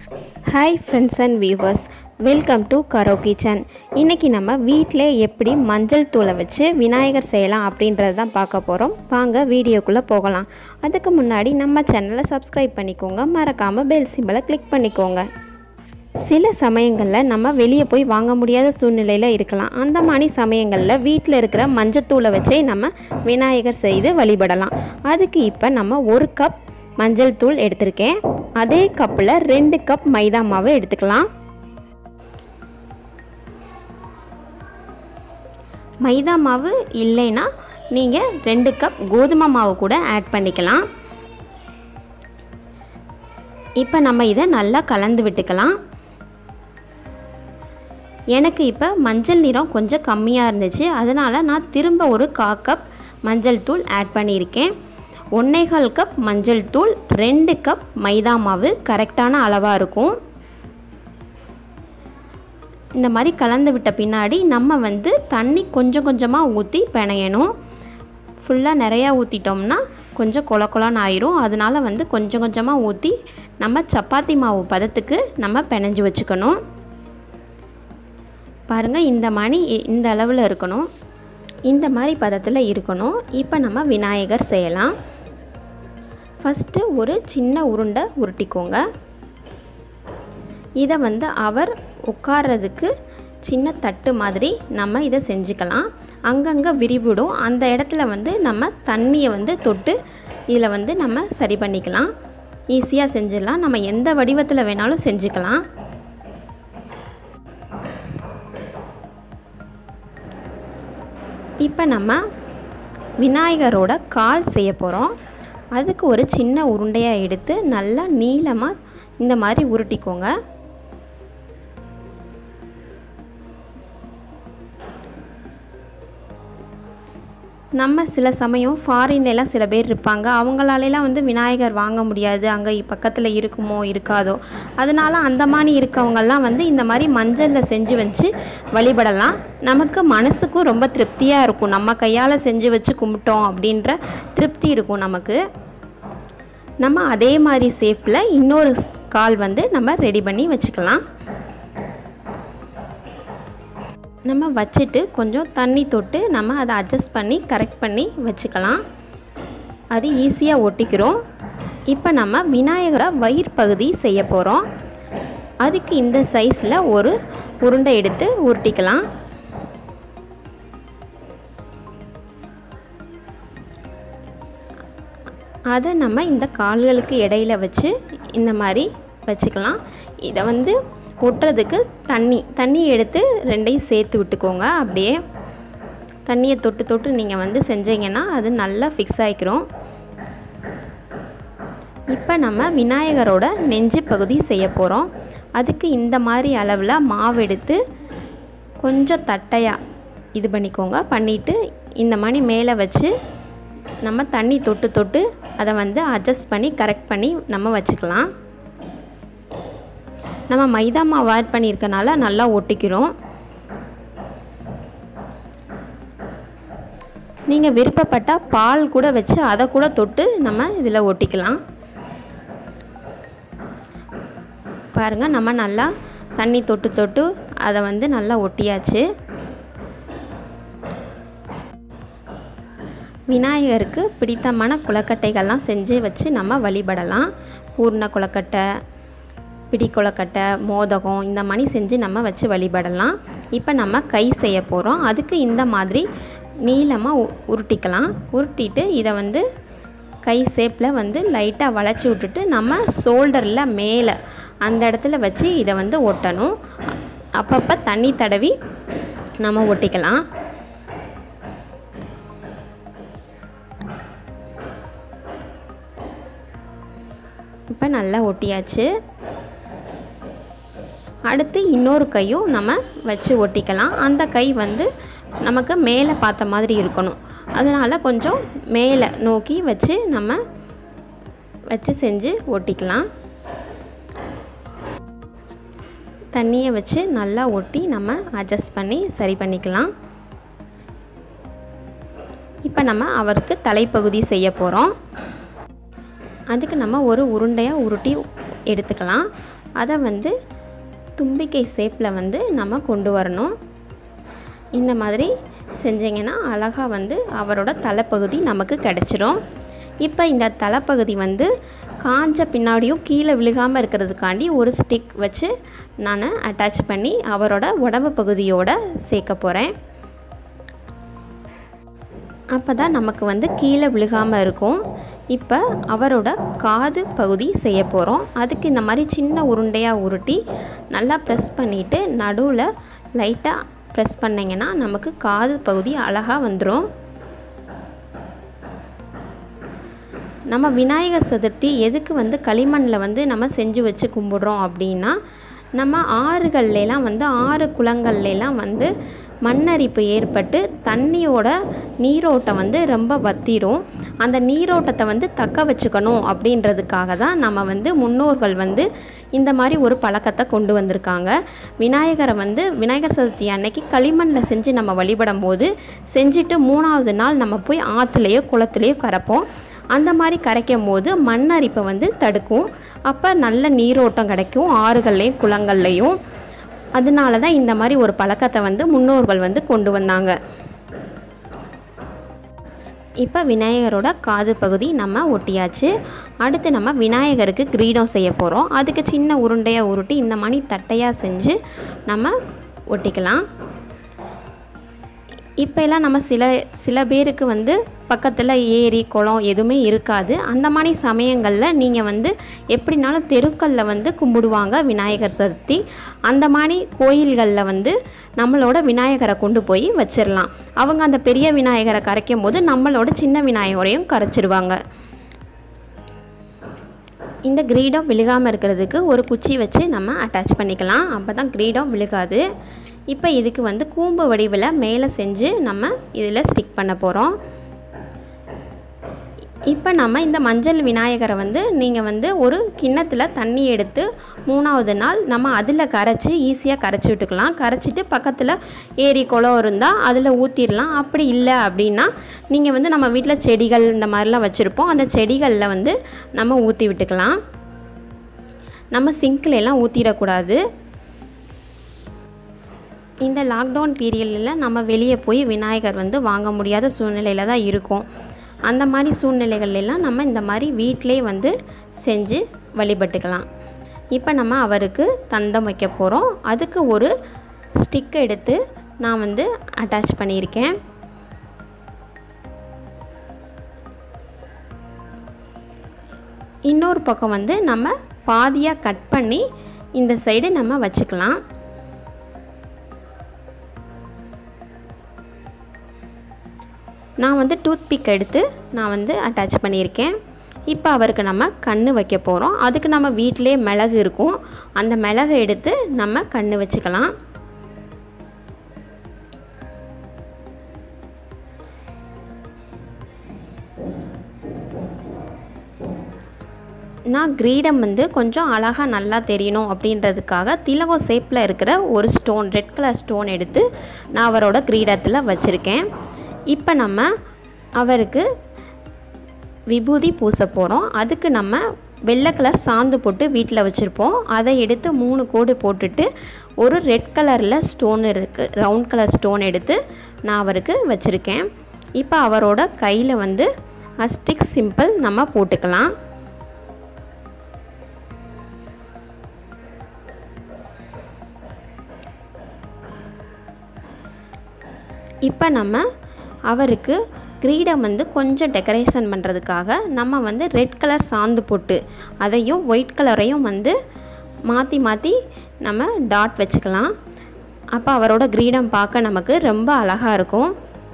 Hi friends and viewers, welcome to Karo Kitchen. இன்னைக்கு நம்ம வீட்ல எப்படி மஞ்சள் தூளை வச்சு விநாயகர் செய்யலாம் அப்படின்றது தான் பார்க்க போறோம். வாங்க வீடியோக்குள்ள போகலாம். அதுக்கு முன்னாடி நம்ம சேனலை சப்ஸ்கிரைப் பண்ணிக்கோங்க. மறக்காம பெல் சிம்பலை கிளிக் பண்ணிக்கோங்க. சில சமயங்களில் நம்ம வெளியே போய் வாங்க முடியாத சூழ்நிலையில் இருக்கலாம். அந்த மாதிரி சமயங்களில் வீட்டில் இருக்கிற மஞ்சத்தூளை வச்சே நம்ம விநாயகர் செய்து வழிபடலாம். அதுக்கு இப்போ நம்ம 1 கப் மஞ்சள் தூள் எடுத்திருக்கேன். அதே கப்பில் 2 கப் மைதா மாவு எடுத்துக்கலாம். மைதா மாவு இல்லைன்னா நீங்கள் 2 கப் கோதுமை மாவு கூட ஆட் பண்ணிக்கலாம். இப்போ நம்ம இதை நல்லா கலந்து விட்டுக்கலாம். எனக்கு இப்போ மஞ்சள் நிறம் கொஞ்சம் கம்மியாக இருந்துச்சு, அதனால் நான் திரும்ப ஒரு 1/4 கப் மஞ்சள் தூள் ஆட் பண்ணியிருக்கேன். 1/4 கப் மஞ்சள் தூள், 2 கப் மைதா மாவு கரெக்டான அளவாக இருக்கும். இந்த மாதிரி கலந்து விட்ட பின்னாடி நம்ம தண்ணி கொஞ்சம் கொஞ்சமாக ஊற்றி பிணையணும். ஃபுல்லாக நிறையா ஊற்றிட்டோம்னா கொஞ்சம் கொல கொலன்னு ஆயிரும். அதனால் கொஞ்சம் கொஞ்சமாக ஊற்றி நம்ம சப்பாத்தி மாவு பதத்துக்கு நம்ம பிணைஞ்சு வச்சுக்கணும். பாருங்கள், இந்த அளவில் இருக்கணும். இந்த மாதிரி பதத்தில் இருக்கணும். இப்போ நம்ம விநாயகர் செய்யலாம். ஃபஸ்ட்டு ஒரு சின்ன உருண்டை உருட்டிக்கோங்க. இதை அவர் உட்கார்றதுக்கு சின்ன தட்டு மாதிரி நம்ம இதை செஞ்சுக்கலாம். அங்கங்கே விரிவிடும். அந்த இடத்துல நம்ம தண்ணியை தொட்டு இதில் நம்ம சரி பண்ணிக்கலாம். ஈஸியாக செஞ்சிடலாம். நம்ம எந்த வடிவத்தில் வேணாலும் செஞ்சுக்கலாம். இப்போ நம்ம விநாயகரோட கால் செய்ய போகிறோம். அதுக்கு ஒரு சின்ன உருண்டையாக எடுத்து நல்லா நீளமாக இந்த மாதிரி உருட்டிக்கோங்க. நம்ம சில சமயம் ஃபாரின்லாம் சில பேர் இருப்பாங்க. அவங்களாலலாம் விநாயகர் வாங்க முடியாது, அங்கே பக்கத்தில் இருக்குமோ இருக்காதோ. அதனால் அந்த மாதிரி இருக்கவங்கெல்லாம் இந்த மாதிரி மஞ்சளில் செஞ்சு வச்சு வழிபடலாம். நமக்கு மனசுக்கும் ரொம்ப திருப்தியாக இருக்கும். நம்ம கையால் செஞ்சு வச்சு கும்பிட்டோம் அப்படின்ற திருப்தி இருக்கும் நமக்கு. நம்ம அதே மாதிரி ஷேப்பில் இன்னொரு கால் நம்ம ரெடி பண்ணி வச்சுக்கலாம். நம்ம வச்சுட்டு கொஞ்சம் தண்ணி தொட்டு நம்ம அதை அட்ஜஸ்ட் பண்ணி கரெக்ட் பண்ணி வச்சுக்கலாம். அது ஈஸியாக ஒட்டிக்கிறோம். இப்போ நம்ம விநாயகரை வயிறு பகுதி செய்ய போகிறோம். அதுக்கு இந்த சைஸில் ஒரு உருண்டை எடுத்து உருட்டிக்கலாம். அதை நம்ம இந்த கால்களுக்கு இடையில வச்சு இந்த மாதிரி வச்சுக்கலாம். இதை ஒட்டுறதுக்கு தண்ணி எடுத்து ரெண்டையும் சேர்த்து விட்டுக்கோங்க. அப்படியே தண்ணியை தொட்டு தொட்டு நீங்கள் செஞ்சீங்கன்னா அது நல்லா ஃபிக்ஸ் ஆகிக்கிறோம். இப்போ நம்ம விநாயகரோட நெஞ்சு பகுதி செய்ய போகிறோம். அதுக்கு இந்த மாதிரி அளவில் மாவு எடுத்து கொஞ்சம் தட்டையாக இது பண்ணிக்கோங்க. பண்ணிவிட்டு இந்த மாதிரி மேலே வச்சு நம்ம தண்ணி தொட்டு தொட்டு அதை அட்ஜஸ்ட் பண்ணி கரெக்ட் பண்ணி நம்ம வச்சுக்கலாம். நம்ம மைதா மாவு ஆட் பண்ணியிருக்கனால நல்லா ஒட்டிக்கிறோம். நீங்கள் விருப்பப்பட்டால் பால் கூட வச்சு அதை கூட தொட்டு நம்ம இதில் ஒட்டிக்கலாம். பாருங்கள், நம்ம நல்லா தண்ணி தொட்டு தொட்டு அதை நல்லா ஒட்டியாச்சு. விநாயகருக்கு பிடித்தமான கொழுக்கட்டைகள்லாம் செஞ்சு வச்சு நம்ம வழிபடலாம். பூர்ண கொழுக்கட்டை, பிடி கொழுக்கட்டை, மோதகம் இந்த மாதிரி செஞ்சு நம்ம வச்சு வழிபடலாம். இப்போ நம்ம கை செய்ய போகிறோம். அதுக்கு இந்த மாதிரி நீளமாக உருட்டிக்கலாம். உருட்டிட்டு இதை கை ஷேப்பில் லைட்டாக வளைச்சி விட்டுட்டு நம்ம ஷோல்டரில் மேலே அந்த இடத்துல வச்சு இதை ஒட்டணும். அப்பப்போ தண்ணி தடவி நம்ம ஒட்டிக்கலாம். இப்போ நல்லா ஒட்டியாச்சு. அடுத்து இன்னொரு கையும் நம்ம வச்சு ஒட்டிக்கலாம். அந்த கை நமக்கு மேலே பார்த்த மாதிரி இருக்கணும். அதனால் கொஞ்சம் மேலே நோக்கி வச்சு நம்ம வச்சு செஞ்சு ஒட்டிக்கலாம். தண்ணியை வச்சு நல்லா ஒட்டி நம்ம அட்ஜஸ்ட் பண்ணி சரி பண்ணிக்கலாம். இப்போ நம்ம அவருக்கு தலைப்பகுதி செய்ய போகிறோம். அதுக்கு நம்ம ஒரு உருண்டையாக உருட்டி எடுத்துக்கலாம். அதை வந்து தும்பிக்கை ஷேப்பில் வந்து நம்ம கொண்டு வரணும். இந்த மாதிரி செஞ்சிங்கன்னா அழகாக வந்து அவரோட தலைப்பகுதி நமக்கு கிடச்சிரும். இப்போ இந்த தலைப்பகுதி வந்து காஞ்ச பின்னாடியும் கீழே விழுகாமல் இருக்கிறதுக்காண்டி ஒரு ஸ்டிக் வச்சு நான் அட்டாச் பண்ணி அவரோட உடம்பு பகுதியோடு சேர்க்க போகிறேன். அப்போ தான் நமக்கு வந்து கீழே விழுகாமல் இருக்கும். இப்போ அவரோட காது பகுதி செய்ய போகிறோம். அதுக்கு இந்த மாதிரி சின்ன உருண்டையாக உருட்டி நல்லா ப்ரெஸ் பண்ணிவிட்டு நடுவில் லைட்டாக ப்ரெஸ் பண்ணிங்கன்னா நமக்கு காது பகுதி அழகாக வந்துடும். நம்ம விநாயகர் சதுர்த்தி எதுக்கு வந்து களிமண்ணில் வந்து நம்ம செஞ்சு வச்சு கும்பிடுறோம் அப்படின்னா, நம்ம ஆறுகள்லாம் வந்து ஆறு குளங்கள்லாம் வந்து மண்ணரிப்பு ஏற்பட்டு தண்ணியோட நீரோட்டம் வந்து ரொம்ப வத்திரும். அந்த நீரோட்டத்தை வந்து தக்க வச்சுக்கணும் அப்படின்றதுக்காக தான் நம்ம வந்து முன்னோர்கள் வந்து இந்த மாதிரி ஒரு பழக்கத்தை கொண்டு வந்திருக்காங்க. விநாயகரை வந்து விநாயகர் சதுர்த்தி அன்னைக்கு களிமண்ணில் செஞ்சு நம்ம வழிபடும் போது செஞ்சுட்டு 3ஆவது நாள் நம்ம போய் ஆற்றுலையோ குளத்துலையோ கரைப்போம். அந்த மாதிரி கரைக்கும் போது மண்ணரிப்பை வந்து தடுக்கும். அப்போ நல்ல நீரோட்டம் கிடைக்கும் ஆறுகள்லையும் குளங்கள்லையும். அதனால தான் இந்த மாதிரி ஒரு பழக்கத்தை வந்து முன்னோர்கள் வந்து கொண்டு வந்தாங்க. இப்போ விநாயகரோட காது பகுதி நம்ம ஒட்டியாச்சு. அடுத்து நம்ம விநாயகருக்கு கிரீடம் செய்ய போகிறோம். அதுக்கு சின்ன உருண்டையாக உருட்டி இந்த மாதிரி தட்டையாக செஞ்சு நம்ம ஒட்டிக்கலாம். இப்போல்லாம் நம்ம சில பேருக்கு வந்து பக்கத்தில் ஏரி குளம் எதுவுமே இருக்காது. அந்த மாதிரி சமயங்களில் நீங்கள் வந்து எப்படினாலும் தெருக்களில் வந்து கும்பிடுவாங்க விநாயகர் சதுர்த்தி. அந்த மாதிரி கோயில்களில் வந்து நம்மளோட விநாயகரை கொண்டு போய் வச்சிடலாம். அவங்க அந்த பெரிய விநாயகரை கரைக்கும் போது நம்மளோட சின்ன விநாயகரையும் கரைச்சிடுவாங்க. இந்த கிரீடம் விழுகாமல் இருக்கிறதுக்கு ஒரு குச்சி வச்சு நம்ம அட்டாச் பண்ணிக்கலாம். அப்போ தான் கிரீடம் விழுகாது. இப்போ இதுக்கு வந்து கூம்பு வடிவில் மேலே செஞ்சு நம்ம இதில் ஸ்டிக் பண்ண போகிறோம். இப்போ நம்ம இந்த மஞ்சள் விநாயகரை வந்து நீங்கள் வந்து ஒரு கிண்ணத்தில் தண்ணி எடுத்து 3ஆவது நாள் நம்ம அதில் கரைச்சி ஈஸியாக கரைச்சி விட்டுக்கலாம். கரைச்சிட்டு பக்கத்தில் ஏரி குளம் இருந்தால் அதில் ஊற்றிடலாம். அப்படி இல்லை அப்படின்னா நீங்கள் வந்து நம்ம வீட்டில் செடிகள் இந்த மாதிரிலாம் வச்சுருப்போம். அந்த செடிகளில் வந்து நம்ம ஊற்றி விட்டுக்கலாம். நம்ம சிங்க்லாம் ஊற்றிடக்கூடாது. இந்த லாக்டவுன் பீரியடில் நம்ம வெளியே போய் விநாயகர் வந்து வாங்க முடியாத சூழ்நிலையில் தான் இருக்கும். அந்த மாதிரி சூழ்நிலைகளெல்லாம் நம்ம இந்த மாதிரி வீட்டிலே வந்து செஞ்சு வழிபட்டுக்கலாம். இப்போ நம்ம அவருக்கு தந்தம் வைக்க போகிறோம். அதுக்கு ஒரு ஸ்டிக் எடுத்து நான் வந்து அட்டாச் பண்ணியிருக்கேன். இன்னொரு பக்கம் வந்து நம்ம பாதியாக கட் பண்ணி இந்த சைடு நம்ம வச்சுக்கலாம். நான் வந்து டூத் பிக் எடுத்து நான் வந்து அட்டாச் பண்ணியிருக்கேன். இப்போ அவருக்கு நம்ம கண் வைக்க போகிறோம். அதுக்கு நம்ம வீட்டிலே மிளகு இருக்கும். அந்த மிளகை எடுத்து நம்ம கண் வச்சுக்கலாம். நான் கிரீடம் வந்து கொஞ்சம் அழகாக நல்லா தெரியணும் அப்படின்றதுக்காக திலகம் ஷேப்பில் இருக்கிற ஒரு ஸ்டோன், ரெட் கலர் ஸ்டோன் எடுத்து நான் அவரோட கிரீடத்தில் வச்சுருக்கேன். இப்போ நம்ம அவருக்கு விபூதி பூச போகிறோம். அதுக்கு நம்ம வெள்ளை கலர் சாந்து போட்டு வீட்டில் வச்சுருப்போம். அதை எடுத்து 3 கோடு போட்டுட்டு ஒரு ரெட் கலரில் ஸ்டோன் இருக்குது, ரவுண்ட் கலர் ஸ்டோன் எடுத்து நான் அவருக்கு வச்சுருக்கேன். இப்போ அவரோட கையில் வந்து அஸ்டிக் சிம்பிள் நம்ம போட்டுக்கலாம். இப்போ நம்ம அவருக்கு கிரீடம் வந்து கொஞ்சம் டெக்கரேஷன் பண்ணுறதுக்காக நம்ம வந்து ரெட் கலர் சாந்து போட்டு அதையும் ஒயிட் கலரையும் வந்து மாற்றி மாற்றி நம்ம டாட் வச்சுக்கலாம். அப்போ அவரோட கிரீடம் பார்க்க நமக்கு ரொம்ப அழகாக இருக்கும்.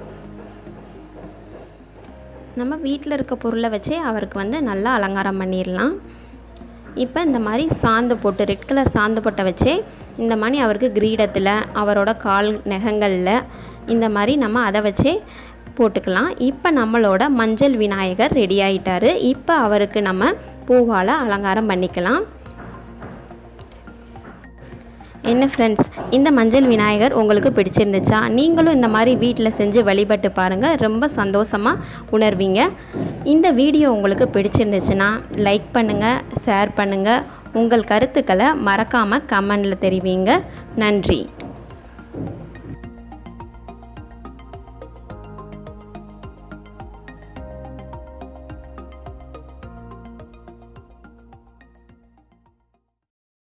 நம்ம வீட்டில் இருக்க பொருளை வச்சு அவருக்கு வந்து நல்லா அலங்காரம் பண்ணிடலாம். இப்போ இந்த மாதிரி சாந்து போட்டு ரெட் கலர் சாந்து போட்டை வச்சே இந்த மாதிரி அவருக்கு கிரீடத்தில் அவரோட கால் நகங்களில் இந்த மாதிரி நம்ம அதை வச்சே போட்டுக்கலாம். இப்போ நம்மளோட மஞ்சள் விநாயகர் ரெடி ஆகிட்டார். இப்போ அவருக்கு நம்ம பூவால் அலங்காரம் பண்ணிக்கலாம். என்ன ஃப்ரெண்ட்ஸ், இந்த மஞ்சள் விநாயகர் உங்களுக்கு பிடிச்சிருந்துச்சா? நீங்களும் இந்த மாதிரி வீட்டில் செஞ்சு வழிபட்டு பாருங்கள், ரொம்ப சந்தோஷமாக உணர்வீங்க. இந்த வீடியோ உங்களுக்கு பிடிச்சிருந்துச்சுன்னா லைக் பண்ணுங்கள், ஷேர் பண்ணுங்கள், உங்கள் கருத்துக்களை மறக்காமல் கமெண்டில் தெரிவிங்க. நன்றி.